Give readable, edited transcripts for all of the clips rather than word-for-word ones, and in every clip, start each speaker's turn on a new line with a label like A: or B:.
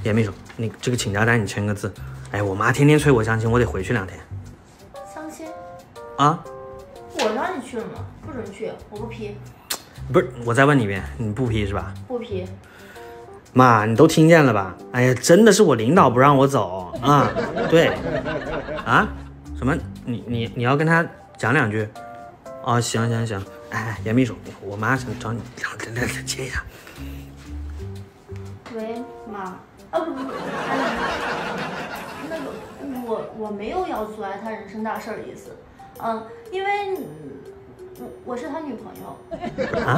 A: 严秘书，你这个请假单你签个字。哎，我妈天天催我相亲，我得回去2天。
B: 相亲？
A: 啊？
B: 我让你去了吗？不准去，我不批。
A: 不是，我再问你一遍，你不批是吧？
B: 不批。
A: 妈，你都听见了吧？哎呀，真的是我领导不让我走啊！对，啊？什么？你要跟他讲2句？哦，行。哎，严秘书，我妈想找你来接一下。
B: 喂，妈。啊不，那个我没有要阻碍他人生大事的意思。因为我是他女朋友。
A: 啊？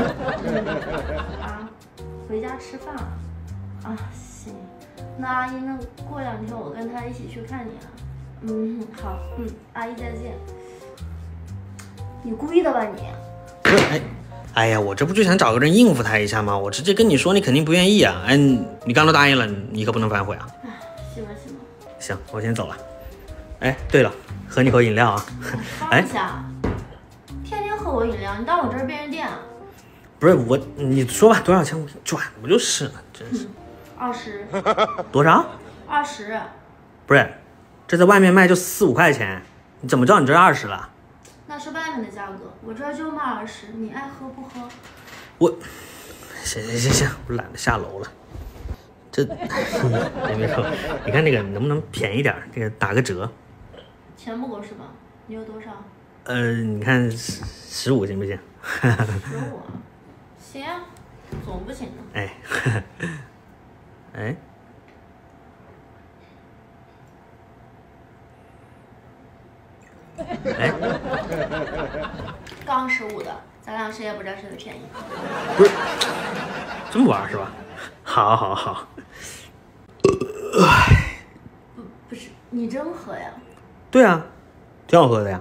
B: 回家吃饭啊？啊，行。那阿姨，那过2天我跟他一起去看你啊。好。阿姨再见。你故意的吧你？
A: 不是，哎呀，我这不就想找个人应付他一下吗？我直接跟你说，你肯定不愿意啊！哎，你刚都答应了，你可不能反悔啊！
B: 行吧。
A: 行，我先走了。哎，对了，喝你口饮料啊！
B: 放下，天天喝我饮料，你当我这是便利店啊？
A: 不是我，你说吧，多少钱？我给你转不就是了？真是。
B: 20。
A: 多少
B: ？20。
A: 不是，这在外面卖就4、5块钱，你怎么知道你这20了？
B: 那是外面的价格，我这就卖20，你爱喝不喝？
A: 行，我懒得下楼了。这也没错，你看那个能不能便宜点？这个打个折。
B: 钱不够是吧？你有多少？
A: 你看15行不行
B: ？15。行，总不行呢。
A: 哎。
B: 刚15的，咱俩谁也不占谁的便宜。
A: 不是，这么玩是吧？好。
B: 不是，你真喝呀？
A: 对啊，挺好喝的呀。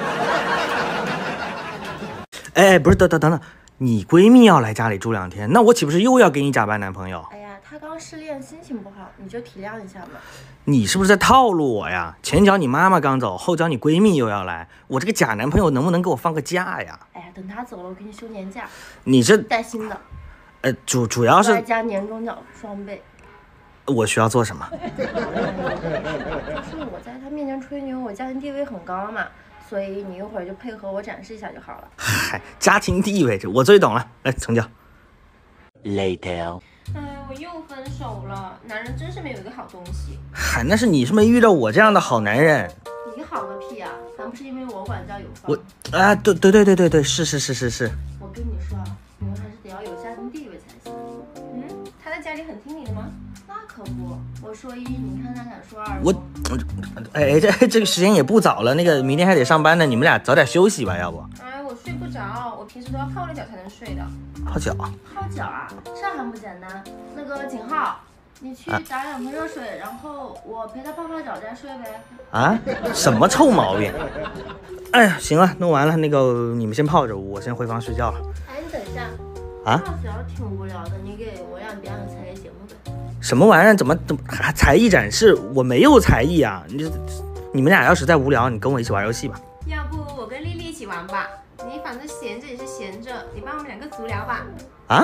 A: 哎，不是，等，你闺蜜要来家里住2天，那我岂不是又要给你假扮男朋友？
B: 哎呀，她刚失恋，心情不好，你就体谅一下嘛。
A: 你是不是在套路我呀？前脚你妈妈刚走，后脚你闺蜜又要来，我这个假男朋友能不能给我放个假呀？
B: 哎呀，等她走了，我给你休年假。
A: 你这
B: 带薪的。
A: 主要是
B: 外加年终奖双倍。
A: 我需要做什么？
B: 就是我在她面前吹牛，我家庭地位很高嘛，所以你一会儿就配合我展示一下就好了。
A: 嗨，家庭地位这我最懂了，来成交。
C: Later。
B: 我又分手了，男人真是没有一个好东西。
A: 嗨，那是你是没遇到我这样的好男人。
B: 你好个屁啊！还不是因为我管教有方。
A: 对，是。
B: 我跟你说啊，你们还是得要有家庭地位才行。他在家里很听你的吗？那可不，我说1，你看他敢说2。
A: 这个时间也不早了，那个明天还得上班呢，你们俩早点休息吧，要不？
B: 我睡不着，我平时都要泡了脚才能睡的。
A: 泡脚
B: 啊，这还不简单？那个景浩，你去打2盆热水，然后我陪他泡脚再睡呗。
A: 啊？什么臭毛病？哎呀，行了，弄完了，那个你们先泡着，我先回房睡觉了。
B: 你等一下。泡脚挺无聊的，你给我俩表演才艺节目呗。
A: 什么玩意儿？怎么还才艺展示？我没有才艺啊！你们俩要实在无聊，你跟我一起玩游戏吧。
B: 要不我跟丽丽一起玩吧？你反正闲着也是闲着，你帮我们2个足疗吧。
A: 啊？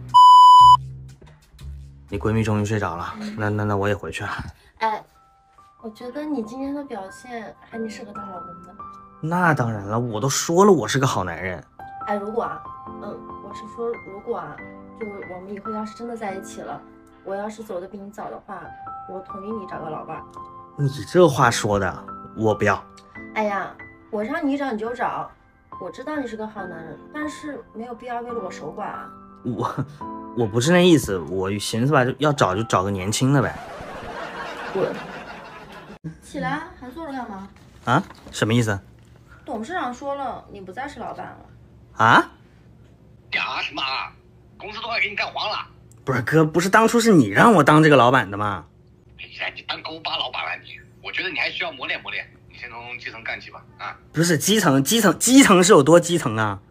A: 你闺蜜终于睡着了，那我也回去了。
B: 我觉得你今天的表现还挺适合当老公的。
A: 那当然了，我都说了我是个好男人。
B: 如果我是说如果就是我们以后要是真的在一起了，我要是走的比你早的话，我同意你找个老伴。
A: 你这话说的，我不要。
B: 哎呀，我让你找你就找，我知道你是个好男人，但是没有必要为了我守寡啊。
A: 我不是那意思，我寻思吧，要找就找个年轻的呗。
B: 滚！起来，还坐着干嘛？
A: 啊？什么意思？
B: 董事长说了，你不再是老板了。
A: 啊？
C: 干什么？公司都快给你干黄了。
A: 不是哥，不是当初是你让我当这个老板的吗？
C: 哎呀，你当狗巴老板了你！我觉得你还需要磨练磨练，你先从基层干起吧。
A: 不是基层是有多基层啊？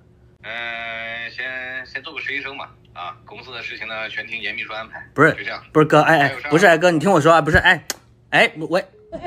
C: 先做个实习生嘛。公司的事情呢，全听严秘书安排。
A: 不是，
C: 就这样。
A: 不是哥，不是哥，你听我说啊，不是，喂，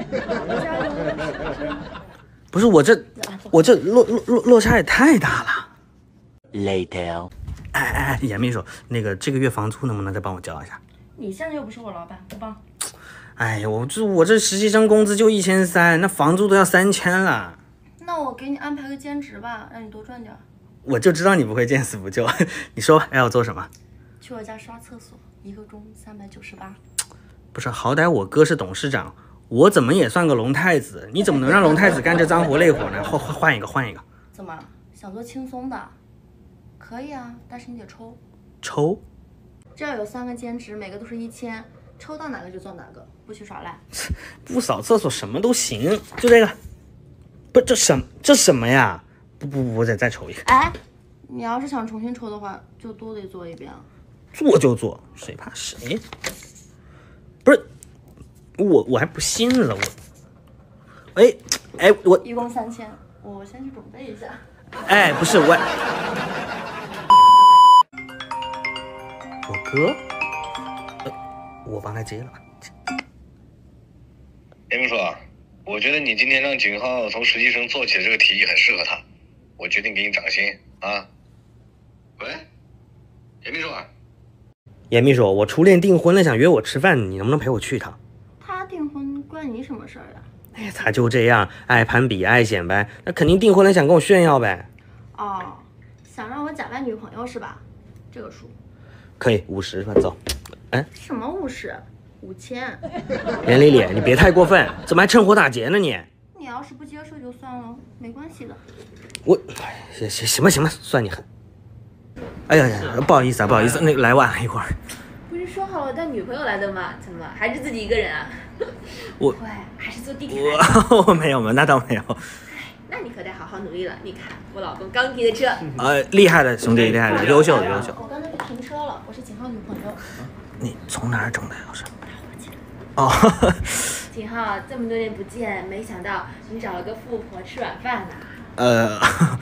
A: 不是我这落差也太大了。
C: Later。
A: 严秘书，那个这个月房租能不能再帮我交一下？
B: 你现在又不是我老板，不帮。
A: 哎呀，我这实习生工资就1300，那房租都要3000了。
B: 那我给你安排个兼职吧，让你多赚点。
A: 我就知道你不会见死不救。你说吧，要我做什么？
B: 去我家刷厕所，1个钟398。
A: 不是，好歹我哥是董事长，我怎么也算个龙太子，你怎么能让龙太子干这脏活累活呢？换一个。
B: 怎么想做轻松的？可以啊，但是你得抽。
A: 抽？
B: 这儿有3个兼职，每个都是1000，抽到哪个就做哪个，不许耍赖。
A: 不扫厕所什么都行，就这个。不，这什么呀？不，再抽一个。
B: 哎，你要是想重新抽的话，就都得做一遍。
A: 做就做，谁怕谁？不是，我还不信了，我
B: 一共3000，我先去准备一下。
A: 哎，不是我哥，我帮他接了。
C: 严秘书，我觉得你今天让景浩从实习生做起的这个提议很适合他，我决定给你涨薪啊。喂，严秘书。
A: 严秘书，我初恋订婚了，想约我吃饭，你能不能陪我去一趟？
B: 他订婚关你什么事儿呀？
A: 哎，他就这样，爱攀比，爱显摆，那肯定订婚了想跟我炫耀呗。
B: 哦，想让我假扮女朋友是吧？这个数
A: 可以50吧，走。哎，
B: 什么50？5000？
A: 连丽丽，你别太过分，怎么还趁火打劫呢你？
B: 你要是不接受就算了，没关系的。
A: 行吧，算你狠。哎呀，不好意思，那个来晚了一会儿。
D: 不是说好了带女朋友来的吗？怎么还是自己一个人啊？
A: 我
D: 还是坐地铁来的。
A: 我没有，那倒没有。
D: 那你可得好好努力了。你看我老公刚提的车。
A: 厉害的兄弟，厉害的，优秀。
B: 我刚才去停车了，我是景浩女朋友。
A: 你从哪儿整的钥匙？
D: 哦，景浩，这么多年不见，没想到你找了个富婆吃软饭呢。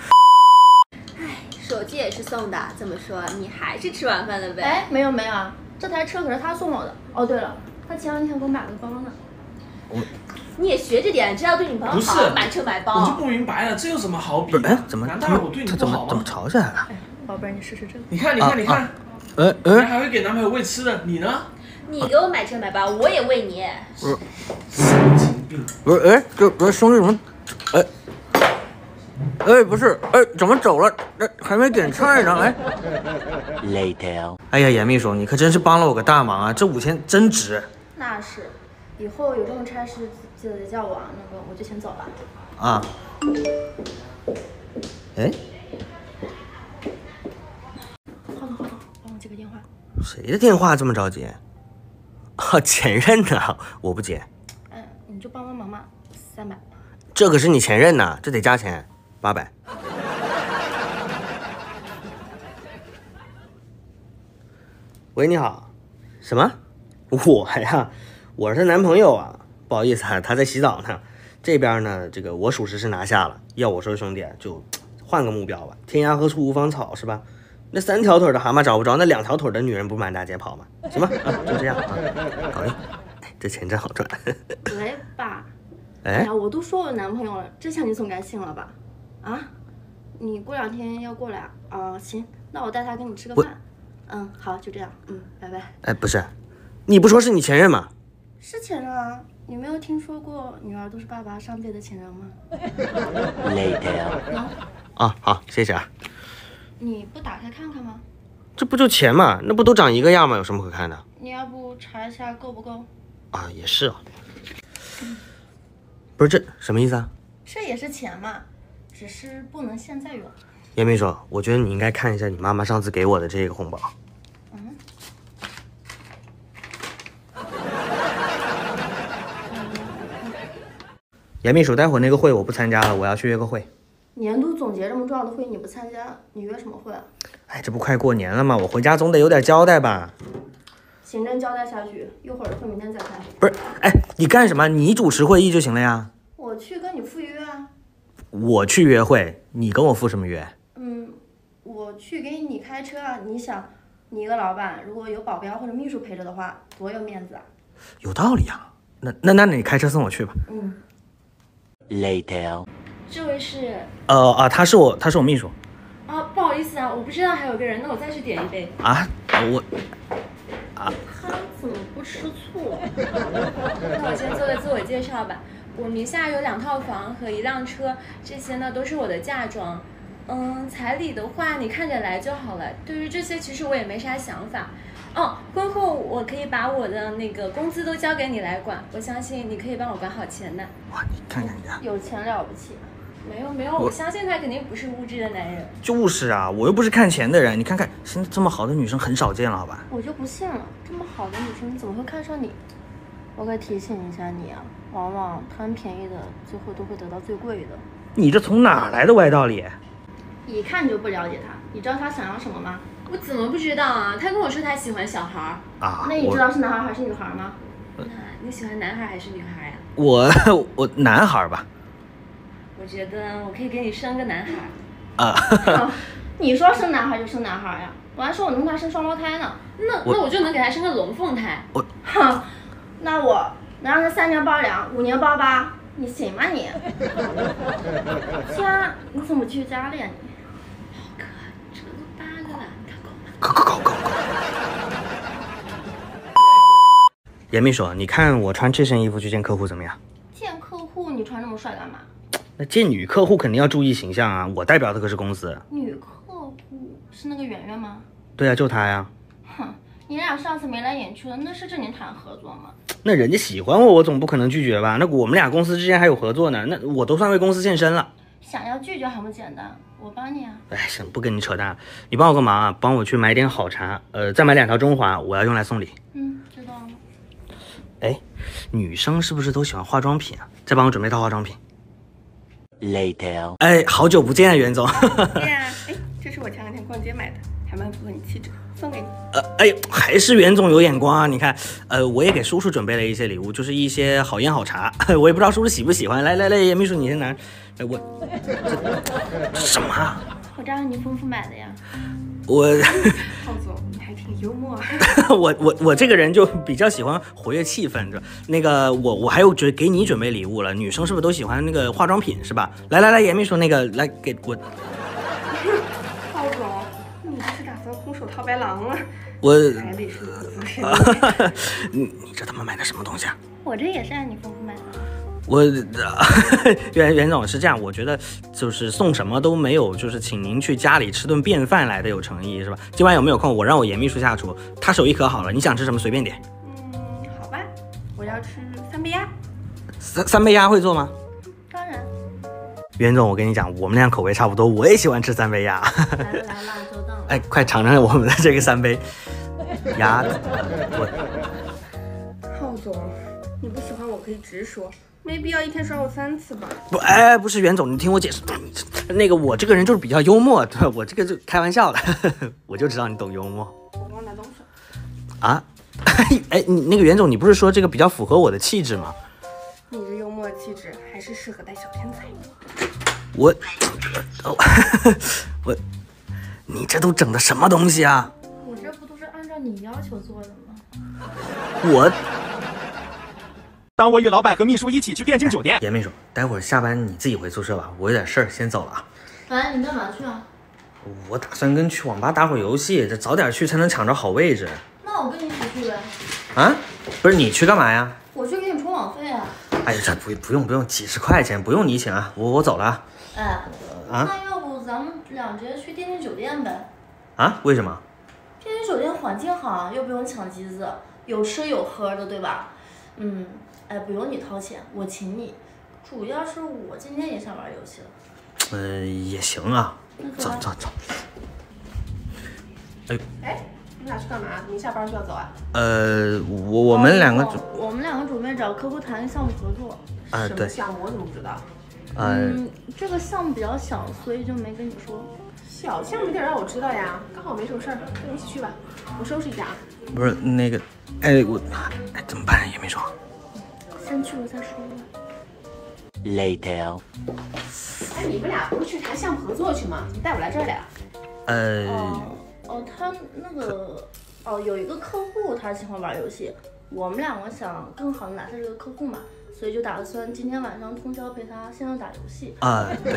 D: 手机也是送的，这么说你还是吃晚饭了呗？
B: 哎，没有啊，这台车可是他送我的。哦，对了，他前2天给我买了个包呢。
D: 你也学着点，知道对女朋友好，买车买包。
E: 我就不明白了，这有什么好比？
A: 哎，怎么
E: 难道我对你不好吗？
A: 怎么吵起来了？
B: 哎，宝贝儿，你试试这个。
E: 你看，你还会给男朋友喂吃的，你呢？
D: 你给我买车买包，我也喂你。
E: 神经病！
A: 不是，兄弟怎么？不是，怎么走了？还没点菜呢，哎。Later。哎呀，严秘书，你可真是帮了我个大忙啊！这5000真值。那
B: 是，以后有这种差事记得叫我啊。那个，我就先走了。
A: 啊。哎。
B: 好的，帮我接个电话。
A: 谁的电话这么着急？前任呢？我不接。
B: 你就帮忙嘛，300。
A: 这可是你前任呢，这得加钱，800。喂，你好。什么？我呀，我是他男朋友啊。不好意思啊，他在洗澡呢。这边呢，这个我属实是拿下了。要我说，兄弟，就换个目标吧。天涯何处无芳草，是吧？那3条腿的蛤蟆找不着，那2条腿的女人不满大街跑吗？行吧，就这样啊，搞定。这钱真好赚。
B: 来吧。
A: 哎
B: 呀，我都说我男朋友了，这下你总该信了吧？啊，你过2天要过来啊？行，那我带他跟你吃个饭。好，就这样。拜拜。
A: 哎，不是，你不说是你前任吗？
B: 是前任啊，你没有听说过女儿都是爸爸上辈的前任吗
A: ？Later。啊，好，谢谢啊。
B: 你不打开看看吗？
A: 这不就钱吗？那不都长一个样吗？有什么可看的？
B: 你要不查一下够不够？
A: 啊，也是啊。不是，这什么意思啊？
B: 这也是钱嘛，只是不能现在用。
A: 严秘书，我觉得你应该看一下你妈妈上次给我的这个红包。严秘书，待会儿那个会我不参加了，我要去约个会。
B: 年度总结这么重要的会你不参加，你约什么会啊？
A: 哎，这不快过年了吗？我回家总得有点交代吧。
B: 行政交代下去，一会儿的会明天再开。
A: 不是，哎，你干什么？你主持会议就行了呀。
B: 我去跟你赴约啊。
A: 我去约会，你跟我赴什么约？
B: 我去给你开车啊。你想，你一个老板，如果有保镖或者秘书陪着的话，多有面子啊。
A: 有道理啊。那你开车送我去吧。
D: Later。这位是？
A: 他是我秘书。
D: 啊，不好意思啊，我不知道还有个人，那我再去点一杯。
B: 他怎么不吃醋。
D: 那我先做个自我介绍吧。我名下有2套房和1辆车，这些呢都是我的嫁妆。彩礼的话你看着来就好了。对于这些其实我也没啥想法。婚后我可以把我的那个工资都交给你来管，我相信你可以帮我管好钱的。
A: 哇，你看看人家，
B: 有钱了不起？
D: 没有，我相信他肯定不是物质的男人。
A: 就是啊，我又不是看钱的人。你看看，现在这么好的女生很少见了，好吧？
B: 我就不信了，这么好的女生怎么会看上你？我可提醒一下你啊，往往贪便宜的最后都会得到最贵的。
A: 你这从哪来的歪道理？
B: 一看就不了解他，你知道他想要什么吗？
D: 我怎么不知道啊？他跟我说他喜欢小孩
A: 啊。
B: 那你知道是男孩还是女孩吗？
D: 你喜欢男孩还是女孩呀？
A: 我男孩吧。
D: 我觉得我可以给你生个男孩。
B: 你说生男孩就生男孩呀？我还说我能给他生双胞胎呢。
D: 那我就能给他生个龙凤胎。
B: 那我能让他3年包2，5年包8，你行吗你？家，你怎么去家里啊你？
D: 好可爱，这都8个了，他够吗？
A: 够。严秘书，你看我穿这身衣服去见客户怎么样？
B: 见客户你穿这么帅干嘛？
A: 那见女客户肯定要注意形象啊，我代表的可是公司。
B: 女客户是那个圆圆吗？
A: 对啊，就她呀。
B: 你俩上次眉来眼去的，那是正经谈合作吗？
A: 那人家喜欢我，我总不可能拒绝吧？那我们俩公司之间还有合作呢，那我都算为公司献身了。
B: 想要拒绝还不简单，我帮你啊。
A: 哎，行，不跟你扯淡，你帮我个忙啊，帮我去买点好茶，再买2条中华，我要用来送礼。
B: 知道了。
A: 哎，女生是不是都喜欢化妆品啊？再帮我准备套化妆品。Later。哎，好久不见啊，袁总。
F: 对呀，哎，这是我前2天逛街买的，还蛮符合你气质，送给你。
A: 哎呦，还是袁总有眼光啊！你看，我也给叔叔准备了一些礼物，就是一些好烟好茶，我也不知道叔叔喜不喜欢。来，严秘书你先拿。这什么啊？
B: 我这是你夫妇买的呀。
F: 浩总，你还挺幽默啊。
A: 我这个人就比较喜欢活跃气氛，那个我还有给你准备礼物了。女生是不是都喜欢那个化妆品是吧？来，严秘书那个来给我。
F: 浩总，你这是打算空手套白狼啊？还得是
A: 你这他妈买的什么东西啊？
B: 我这也是按你夫妇买的。
A: 袁总是这样，我觉得就是送什么都没有，就是请您去家里吃顿便饭来的有诚意，是吧？今晚有没有空？我让我严秘书下厨，他手艺可好了，你想吃什么随便点。
F: 好吧，我要吃3杯鸭。
A: 三杯鸭会做吗？
B: 当然。
A: 袁总，我跟你讲，我们俩口味差不多，我也喜欢吃3杯鸭。
B: 来了，久等了。
A: 哎，快尝尝我们的这个3杯鸭。
F: 浩总，你不喜欢我可以直说。没必要一天刷我3次吧？
A: 不是袁总，你听我解释。那个我这个人就是比较幽默，对吧？我这个就开玩笑的，我就知道你懂幽默。
F: 我帮我拿东西。
A: 啊？哎，你那个袁总，你不是说这个比较符合我的气质吗？
F: 你这幽默气质还是适合带小天才。
A: 你这都整的什么东西啊？
B: 我这不都是按照你要求做的吗？
G: 当我与老板和秘书一起去汴京酒店。
A: 严秘书，待会儿下班你自己回宿舍吧，我有点事儿，先走了啊。
B: 哎，你干嘛去啊？
A: 我打算跟去网吧打会儿游戏，这早点去才能抢着好位置。
B: 那我跟你一起去呗。
A: 啊？不是你去干嘛呀？
B: 我去给你充网费啊。
A: 哎呀，这不用，几10块钱不用你请啊，我走了啊。
B: 哎，那要不咱们俩直接去电竞酒店呗？
A: 啊？为什么？
B: 电竞酒店环境好，又不用抢机子，有吃有喝的，对吧？哎，不用你掏钱，我请你。主要是我今天也想玩游戏了。
A: 也行啊。走。
F: 哎，你俩去干嘛？你下班就要走啊？
A: 我们两个
B: 准备找客户谈项目合作。
F: 什么项目？我怎么不知道？
B: 这个项目比较小，所以就没跟你说。
F: 小项目你得让我知道呀，刚好没什么事儿，跟你一起去吧。我收拾一下啊。
A: 不是那个，怎么办？也没说。
B: 先去了再说吧。
A: Later。
F: 哎，你们俩不是去谈项目合作去吗？怎么带我来这儿来了？
B: 他那个有一个客户他喜欢玩游戏，我们两个想更好的拿下这个客户嘛，所以就打算今天晚上通宵陪他线上打游戏。
A: 对。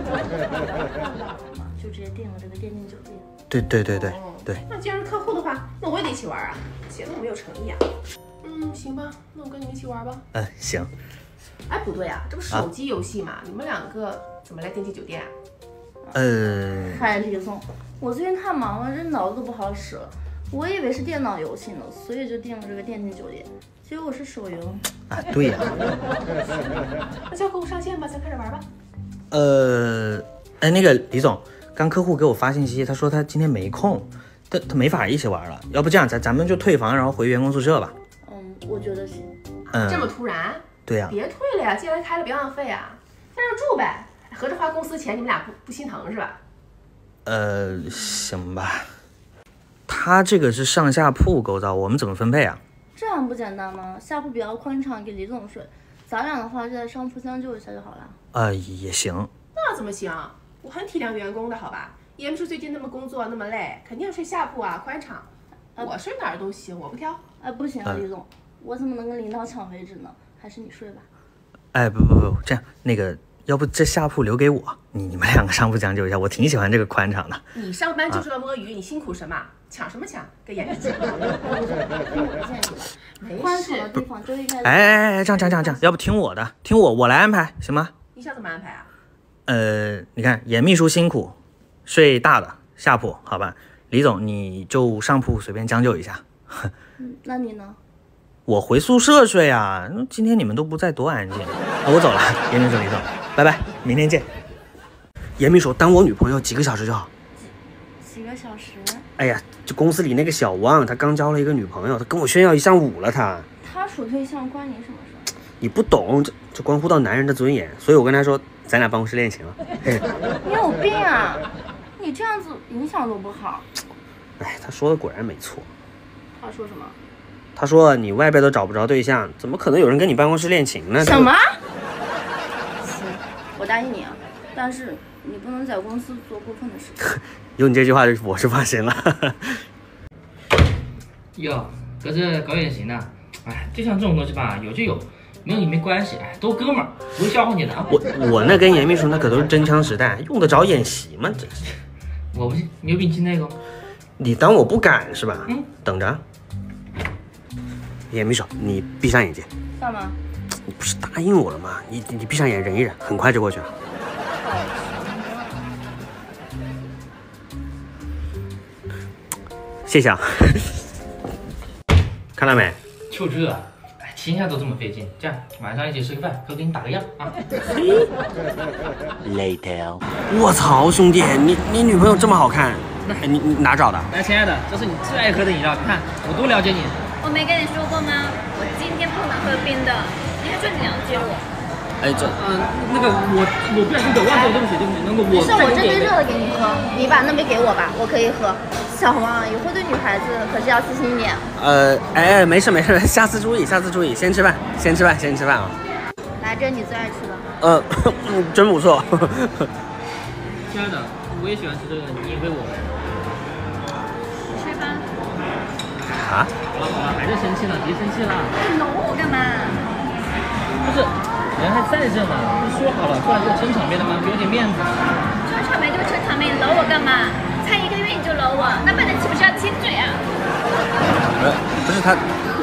B: 就直接订了这个电竞酒店。
A: 对。
F: 那既然是客户的话，那我也得一起玩啊，显得我没有诚意啊。 行吧，那我跟你们一起玩吧。
A: 行。
F: 哎，不对啊，这不手机游戏嘛？你们两个怎么来电梯酒店啊？
B: 嗨，李总，我最近太忙了，这脑子都不好使了。我以为是电脑游戏呢，所以就订了这个电梯酒店，结果是手游。
A: 对呀。
F: 那叫客户上线吧，咱开始玩吧。
A: 那个李总，刚客户给我发信息，他说他今天没空，他没法一起玩了。要不这样，咱们就退房，然后回员工宿舍吧。
B: 我觉得行。
F: 这么突然？
A: 对呀。
F: 别退了呀，既然开了别浪费啊，在这住呗，合着花公司钱，你们俩不心疼是吧？
A: 行吧。他这个是上下铺构造，我们怎么分配啊？
B: 这样不简单吗？下铺比较宽敞，给李总睡，咱俩的话就在上铺将就一下就好了。
A: 也行。
F: 那怎么行？我很体谅员工的好吧？严叔最近那么工作那么累，肯定要睡下铺啊，宽敞。我睡哪儿都行，我不挑。
B: 不行啊，李总，我怎么能跟领导抢位置呢？还是你睡吧。
A: 不，这样那个，要不这下铺留给我，你们两个上铺将就一下，我挺喜欢这个宽敞的。
F: 你上班就是要摸鱼，你辛苦什么？抢什么抢？给严叔。听
B: 我的建议吧，宽敞的地方就应该。
A: 这样，要不听我的，听我来安排，行吗？
F: 你想怎么安排啊？
A: 你看严秘书辛苦，睡大的下铺，好吧？李总你就上铺随便将就一下。
B: 那你呢？
A: 我回宿舍睡啊！今天你们都不在，多安静。我走了，严秘书、李总，拜拜，明天见。严秘书当我女朋友几个小时就好。
B: 几个小时？
A: 哎呀，就公司里那个小汪，他刚交了一个女朋友，他跟我炫耀1上午了。他
B: 处对象关你什么事？
A: 你不懂，这关乎到男人的尊严，所以我跟他说，咱俩办公室恋情了。
B: 你有病啊！你这样子影响多不好。
A: 他说的果然没错。
B: 他说什么？
A: 他说你外边都找不着对象，怎么可能有人跟你办公室恋情呢？
B: 什么？行，我答应你啊，但是你不能在公司做过分的事情。
A: 有你这句话，我是放心了。
H: 哟，搁这搞也行的。就像这种东西吧，有就有，没有也没关系，都哥们儿，不会笑话你的。
A: 我那跟严秘书那可都是真枪实弹，用得着演习吗？真是。
H: 我不信，你有比你信那个？
A: 你当我不敢是吧？等着。严秘书，你闭上眼睛。
B: 干嘛？
A: 你不是答应我了吗？你闭上眼忍一忍，很快就过去了。谢谢啊。看到没？
H: 就这，天下都这么费劲。这样，晚上一起吃个饭，哥给你打个样啊。
A: Later。我操，兄弟，你女朋友这么好看，你哪找的？
H: 亲爱的，这是你最爱喝的饮料，你看我多了解你。
D: 我没跟你说过吗？我今天不能喝冰的，你还说你了解我。
H: 那个我不小心给忘记了，对不起，那个
B: 是我这杯热的给你喝，你把那杯给我吧，我可以喝。小王，以后对女孩子可是要细心一点。
A: 没事，下次注意，先吃饭啊。
B: 来，这是你最爱吃的。
A: 真不错。
H: 亲爱的，我也喜欢吃这个，你也喂我。
D: 吃吧。
A: 啊？
H: 好了，还是生气了，别生气了。
D: 搂我干嘛？
H: 不是，人还在这呢，不是说好了，不然就撑场面的吗？给我点面子。
D: 撑场面就撑场面，搂我干嘛？才1个月你就搂我，那笨蛋岂不是要亲嘴啊？
A: 不是他，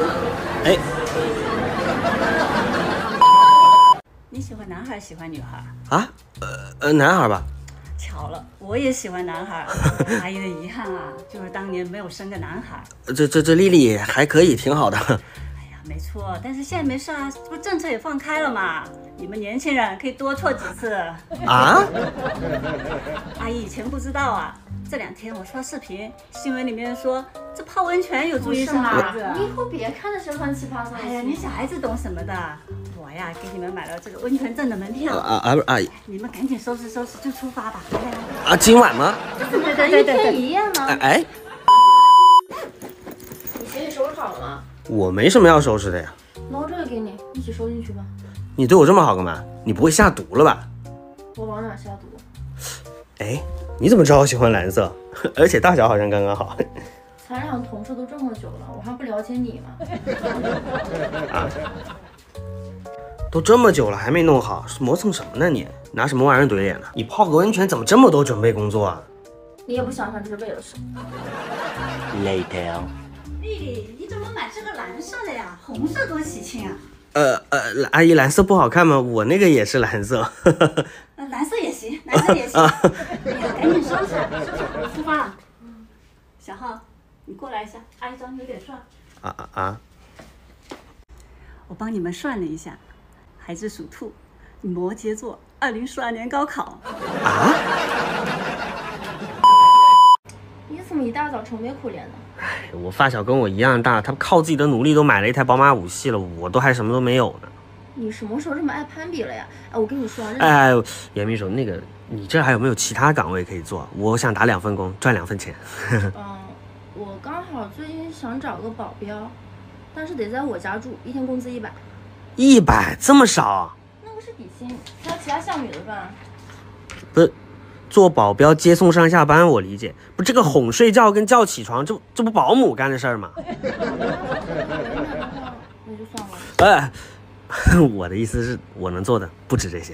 I: 你喜欢男孩喜欢女孩
A: 啊？男孩吧。
I: 巧了，我也喜欢男孩。阿姨的遗憾啊，就是当年没有生个男孩。
A: 这丽丽还可以，挺好的。
I: 没错，但是现在没事啊，这不政策也放开了嘛，你们年轻人可以多错几次。
A: 啊？
I: 阿姨以前不知道啊，这2天我刷视频，新闻里面说这泡温泉有助于生孩子。
B: 你以后别看那些乱七八糟的。
I: 哎呀，你小孩子懂什么的？我呀，给你们买了这个温泉镇的门票。
A: 阿姨，
I: 你们赶紧收拾收拾就出发吧。
A: 啊，今晚吗？
B: 怎么还1天1夜呢？
F: 你行李收拾好了吗？
A: 我没什么要收拾的呀。
B: 拿这个给你，一起收进去吧。
A: 你对我这么好干嘛？你不会下毒了吧？
B: 我往哪下毒？
A: 你怎么知道我喜欢蓝色？而且大小好像刚刚好。
B: 咱俩同事都这么久了，我还不了解你吗？
A: 啊？都这么久了还没弄好，是磨蹭什么呢你？拿什么玩意儿怼脸呢？你泡个温泉怎么这么多准备工作啊？
B: 你也不想想这是为了什么
A: ？Later。
I: 丽丽，你怎么买这个蓝色的呀，红色多喜庆啊。
A: 阿姨，蓝色不好看吗？我那个也是蓝色。
I: 蓝色也行，蓝色也行。赶紧收拾，我出发了。小浩，你过来一下，阿姨找你有点事。我帮你们算了一下，孩子属兔，摩羯座，2042年高考。
A: 啊？
B: 你怎么一大早愁眉苦脸的？
A: 哎，我发小跟我一样大，他靠自己的努力都买了一台宝马5系了，我都还什么都没有呢。
B: 你什么时候这么爱攀比了呀？哎，我跟你说，
A: 哎，严秘书，那个你这还有没有其他岗位可以做？我想打2份工，赚2份钱。
B: 我刚好最近想找个保镖，但是得在我家住，1天工资100。
A: 100这么少？
B: 那个是底薪，还有其他项目有的赚。
A: 不是，做保镖接送上下班我理解，不这个哄睡觉跟叫起床，这不保姆干的事儿吗？
B: 那就算了。
A: 我的意思是我能做的不止这些。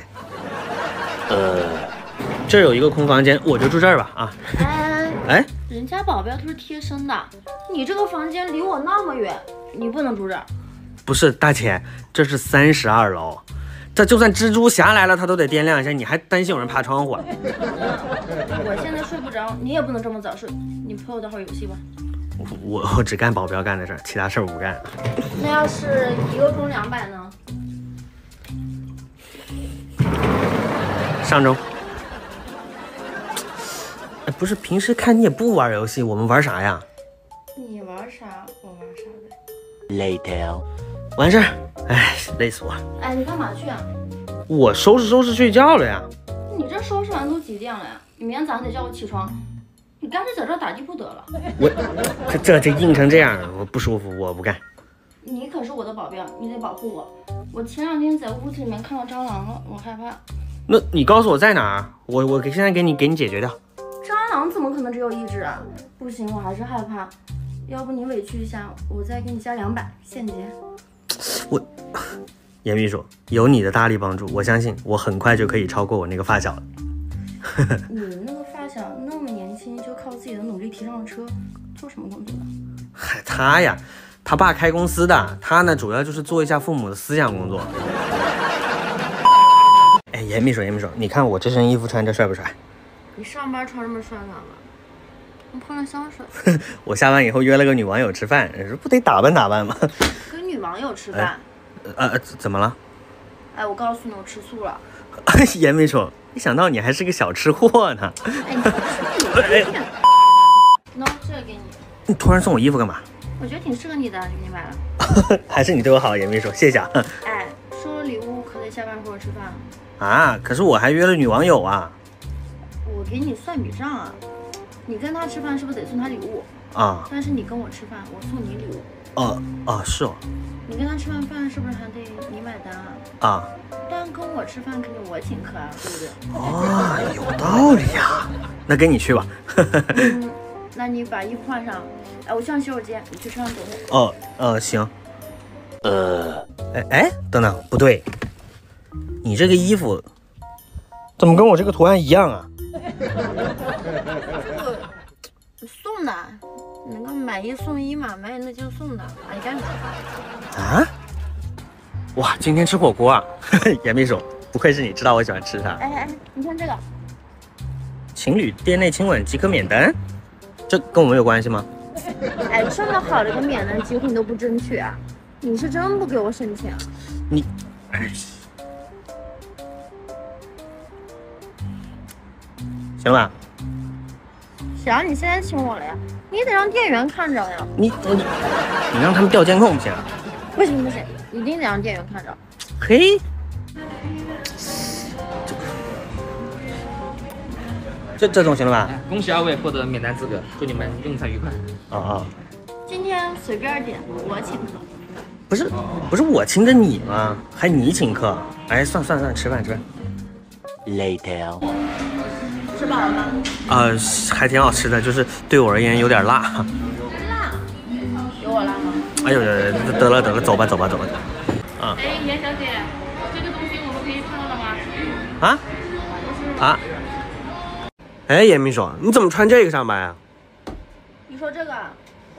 A: 这儿有一个空房间，我就住这儿吧啊。哎，
B: 人家保镖都是贴身的，你这个房间离我那么远，你不能住这儿。
A: 不是大姐，这是32楼，这就算蜘蛛侠来了，他都得掂量一下，你还担心有人爬窗户啊？
B: 我现在睡不着，你也不能这么早睡，你陪我打会儿游戏吧。
A: 我只干保镖干的事儿，其他事儿不干。
B: 那要是1个钟200呢？
A: 上周。哎，不是，平时看你也不玩游戏，我们玩啥呀？
B: 你玩啥，我玩啥呗。
A: Later， 完事儿。哎，累死我。
B: 哎，你干嘛去啊？
A: 我收拾睡觉了呀。
B: 你这收拾完都几点了呀？你明天早上得叫我起床。你干脆在这儿打地铺得了。
A: 我这硬成这样，我不舒服，我不干。
B: 你可是我的保镖，你得保护我。我前2天在屋子里面看到蟑螂了，我害怕。
A: 那你告诉我在哪儿？我现在给你解决掉。
B: 蟑螂怎么可能只有1只啊？不行，我还是害怕。要不你委屈一下，我再给你加200现结。
A: 严秘书，有你的大力帮助，我相信我很快就可以超过我那个发小了。
B: 你那个发小那么年轻，就靠自己的努力提上了车，做什么工作的？
A: 嗨，他呀，他爸开公司的，他呢主要就是做一下父母的思想工作。哎，严秘书，你看我这身衣服穿着帅不帅？
B: 你上班穿这么帅干嘛？你喷了香水。
A: 我下班以后约了个女网友吃饭，不得打扮打扮吗？
B: 跟女网友吃饭？
A: 怎么了？
B: 哎，我告诉你，我吃素了。
A: 严秘书，没想到你还是个小吃货呢。
B: 哎，喏，这个给你。
A: 你突然送我衣服干嘛？
B: 我觉得挺适合你的，就给你买了。
A: 还是你对我好，严秘书，谢谢啊。
B: 哎，收了礼物可得下班陪我吃饭。
A: 啊，可是我还约了女网友啊。
B: 我给你算笔账啊，你跟他吃饭是不是得送他礼物
A: 啊？
B: 但是你跟我吃饭，我送你礼物。
A: 是哦。
B: 你跟他吃完饭是不是还得你买单啊？
A: 啊。
B: 但跟我吃饭肯定我请客啊，对不对？
A: 哦，有道理呀。那跟你去吧。
B: 那你把衣服换上。哎，我上洗手间，你去车上等我。
A: 行。等等，不对，你这个衣服怎么跟我这个图案一样啊？
B: 这个送的，那个买1送1嘛，买那就送的。哎，你赶紧吃饭。
A: 啊？哇，今天吃火锅啊！严秘书，不愧是你，知道我喜欢吃啥。
B: 哎，你看这个，
A: 情侣店内亲吻即可免单，这跟我们有关系吗？
B: 哎，这么好的一个免单机会你都不争取啊？你是真不给我省钱啊？
A: 你，行了吧？
B: 谁让你现在请我了呀？你得让店员看着呀。
A: 你让他们调监控不行啊？
B: 不行，一定得让店员看着。
A: 嘿，这种行了吧？
H: 恭喜2位获得免单资格，祝你们用餐愉快。
B: 今天随便点，我请客。
A: 不是我请的你吗？还你请客？哎，算，吃饭。Later。
B: 吃饱了吗？
A: 还挺好吃的，就是对我而言有点辣。
B: 辣？有我辣吗？
A: 哎呦，得了，走吧。
D: 哎，严小姐，这个东西我们可以看到了吗？
A: 哎，严秘书，你怎么穿这个上班啊？
B: 你说这个，我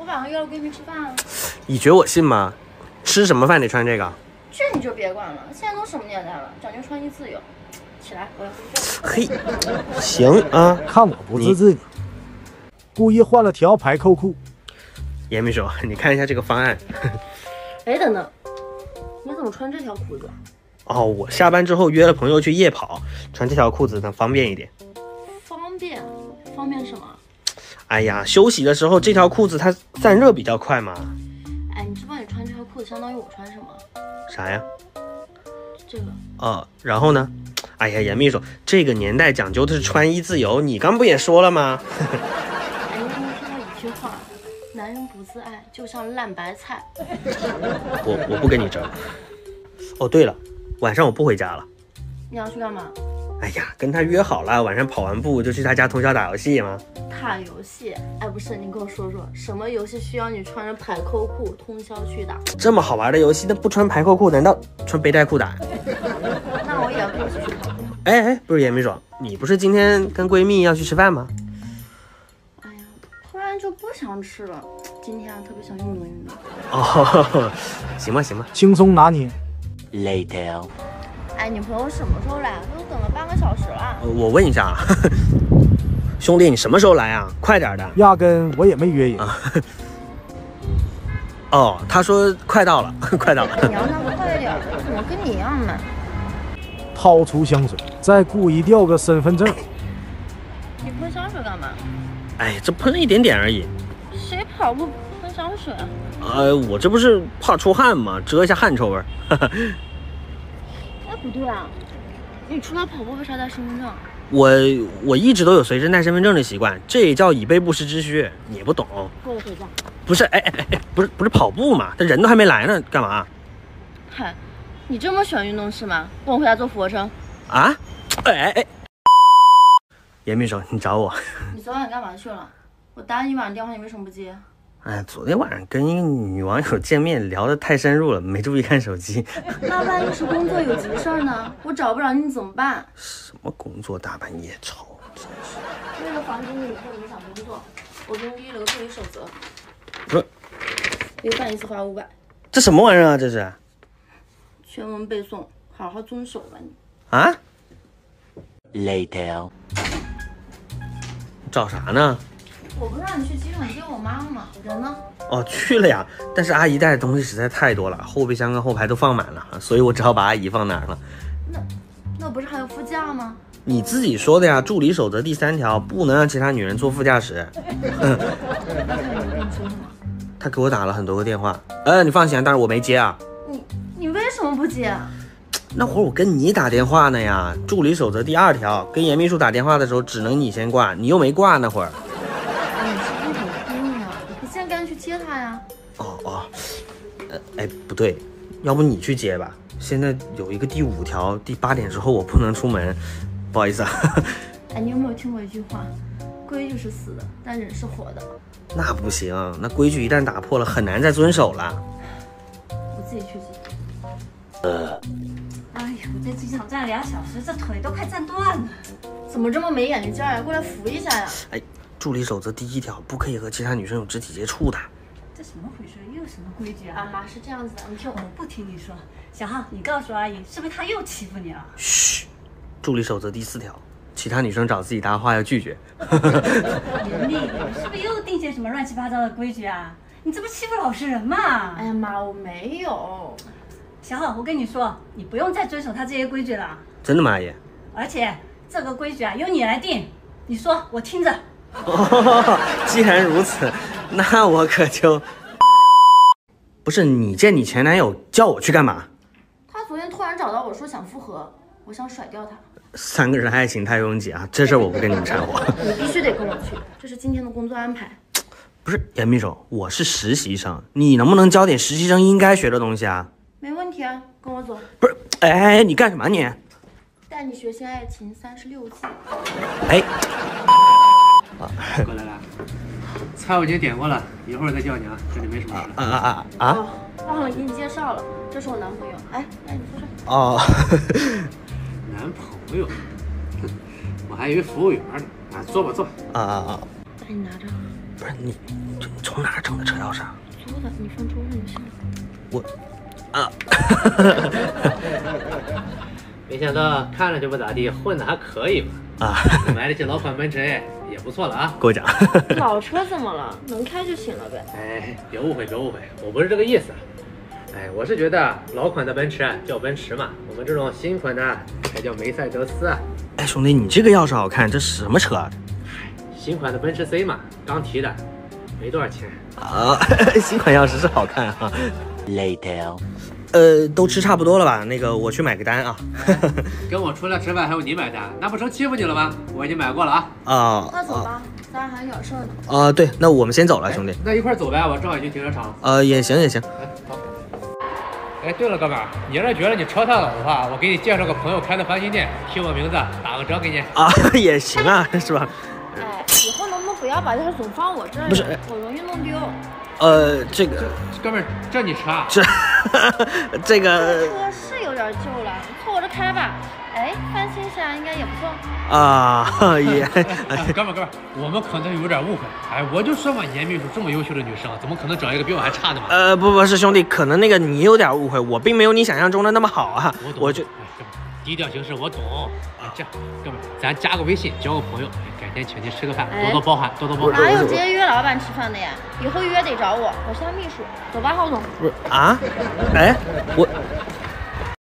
B: 晚上约了闺蜜吃饭了。
A: 你觉我信吗？吃什么饭得穿这个？
B: 这你就别管了，现在都什么年代了，讲究穿衣自由。起来，我要回
A: 嘿，
B: 去。
A: 行啊，
G: 看我不自制你，故意换了条排扣裤。
A: 严秘书，你看一下这个方案。
B: 哎，等等，你怎么穿这条裤子？
A: 哦，我下班之后约了朋友去夜跑，穿这条裤子能方便一点。
B: 方便什么？
A: 哎呀，休息的时候这条裤子它散热比较快嘛。
B: 哎，你知道你穿这条裤子相当于我穿什么？
A: 啥呀？
B: 这个。
A: 然后呢？哎呀，严秘书，这个年代讲究的是穿衣自由，你刚不也说了吗？
B: 哎，你有没有听到一句话？男人不自爱，就像烂白菜。
A: 我不跟你争。哦，对了，晚上我不回家了。
B: 你要去干嘛？
A: 哎呀，跟他约好了，晚上跑完步就去他家通宵打游戏嘛。
B: 打游戏？哎，不是，你跟我说说，什么游戏需要你穿着排扣裤通宵去打？
A: 这么好玩的游戏，那不穿排扣裤，难道穿背带裤打？
B: 那我也要跟你一起去跑步。
A: 哎，不是严秘书，你不是今天跟闺蜜要去吃饭吗？
B: 哎呀，突然就不想吃了，今天特别想运动运动。
A: 哦，行吧，
G: 轻松拿捏。
A: Later。
B: 哎，你朋友什么时候来？都等了半个小时了。
A: 我问一下啊，兄弟，你什么时候来啊？快点的。
G: 压根我也没约人。
A: 哦，他说快到了，快到了。
B: 你要那快点，我怎么跟你一样慢？
G: 掏出香水，再故意调个身份证。
B: 你喷香水干嘛？
A: 哎，这喷一点点而已。
B: 谁跑步喷香水啊？
A: 我这不是怕出汗吗？遮一下汗臭味儿。
B: 哎，不对啊，你出来跑步为啥带身份证？
A: 我一直都有随身带身份证的习惯，这也叫以备不时之需。你也不懂。
B: 跟我回家。
A: 不是，不是跑步嘛？这人都还没来呢，干嘛？
B: 嗨，你这么喜欢运动是吗？跟我回家做俯卧撑。
A: 啊？严秘书，你找我？
B: 你昨晚干嘛去了？我打你一晚上电话，你为什么不接？
A: 哎，昨天晚上跟一个女网友见面，聊得太深入了，没注意看手机。
B: 那万一是工作有急事儿呢？我找不着你怎么办？
A: 什么工作大半夜吵，真是。
B: 为了防止你以后影响工作，我给你立了个助理守则。
A: 不是，
B: 违反一次罚500。
A: 这什么玩意儿啊？这是？
B: 全文背诵，好好遵守吧你。
A: 啊 ？Later。找啥呢？
B: 我不是让你去机场接我妈吗？人呢？
A: 哦，去了呀，但是阿姨带的东西实在太多了，后备箱跟后排都放满了，所以我只好把阿姨放哪儿了。
B: 那不是还有副驾吗？
A: 你自己说的呀，助理守则第3条，不能让其他女人坐副驾驶。
B: 那他有没有跟你说什么？
A: 他给我打了很多个电话，你放心，但是我没接啊。
B: 你为什么不接？
A: 那会儿我跟你打电话呢呀，助理守则第2条，跟严秘书打电话的时候只能你先挂，你又没挂那会儿。
B: 哎，你是不是很拼呀？你现在赶紧去接他呀。
A: 不对，要不你去接吧。现在有一个第5条，第8点之后我不能出门，不好意思啊。
B: 哎，你有没有听过一句话？规矩是死的，但人是活的。
A: 那不行，那规矩一旦打破了，很难再遵守了。
B: 我自己去接。
I: 哎呀，我在机场站2小时，这腿都快站断了。
B: 怎么这么没眼力劲儿呀？过来扶一下呀！
A: 哎，助理守则第1条，不可以和其他女生有肢体接触的。
I: 这什么回事？又什么规矩啊？
B: 啊妈是这样子的，你听我
I: 不听你说。小浩，你告诉阿姨，是不是她又欺负你了？
A: 嘘，助理守则第4条，其他女生找自己搭话要拒绝。
I: 严厉，你是不是又定些什么乱七八糟的规矩啊？你这不欺负老实人吗？
B: 哎呀妈，我没有。
I: 小浩，我跟你说，你不用再遵守他这些规矩了。
A: 真的吗，阿姨？
I: 而且这个规矩啊，由你来定，你说我听着。
A: 既然如此，那我可就……不是你见你前男友叫我去干嘛？
B: 他昨天突然找到我说想复合，我想甩掉他。
A: 3个人爱情太拥挤啊，这事儿我不跟你们掺和。
B: 你必须得跟我去，这是今天的工作安排。
A: 不是严秘书，我是实习生，你能不能教点实习生应该学的东西啊？
B: 没问题啊，跟我走。
A: 不是，哎，你干什么你？
B: 带你学新爱情36计。
A: 哎，
J: 过来了，菜我已经点过了，一会儿再叫你啊，这里没什么事。
B: 哦，忘了给你介绍了，这是我男朋友。哎，来你坐这。
A: 哦，
J: 男朋友，我还以为服务员呢。啊，坐吧坐。
B: 来你拿着。
A: 不是你从哪儿整的车钥匙啊？
B: 租的，你放桌上就行了。
A: 我，啊，
J: 没想到看着就不咋地，混的还可以嘛。啊，买得起老款奔驰也不错了啊。
A: 过奖。
B: 老车怎么了？能开就行了呗。
J: 哎，别误会，我不是这个意思。哎，我是觉得老款的奔驰叫奔驰嘛，我们这种新款的才叫梅赛德斯啊。
A: 哎，兄弟，你这个钥匙好看，这是什么车啊？
J: 新款的奔驰 C 嘛，刚提的，没多少钱
A: 啊。新款钥匙是好看哈。Later。都吃差不多了吧？那个我去买个单啊。
J: 跟我出来吃饭还有你买单，那不成欺负你了吗？我已经买过了啊。
B: 啊，那走吧，咱俩还有点事儿呢。
A: 对，那我们先走了，兄弟。
J: 那一块走呗，我正好去停车场。
A: 也行。
J: 哎，好。哎，对了，哥们儿，你要是觉得你车太老的话，我给你介绍个朋友开的翻新店，提我名字打个折给你。啊，
A: 也行啊，是吧？
B: 哎，以后能不能不要把这总放我这儿？
A: 不是，
B: 我容易弄丢。
A: 这个
J: 哥们儿，这你车啊？
A: 这个
B: 车是有点旧了，凑合着开吧。哎，翻新下应该也不错。
A: 也。
J: 哥们儿，我们可能有点误会。哎，我就说嘛，严秘书这么优秀的女生，怎么可能找一个比我还差的嘛？
A: 不是兄弟，可能那个你有点误会，我并没有你想象中的那么好啊。
J: 我就低调行事，我懂。哎，这样，哥们儿，咱加个微信，交个朋友，改天请你吃个饭，多多包涵。
B: 哪有直接约老板吃饭的呀？以后约得找我，我是他秘书。走吧，郝总。
A: 不是啊？哎，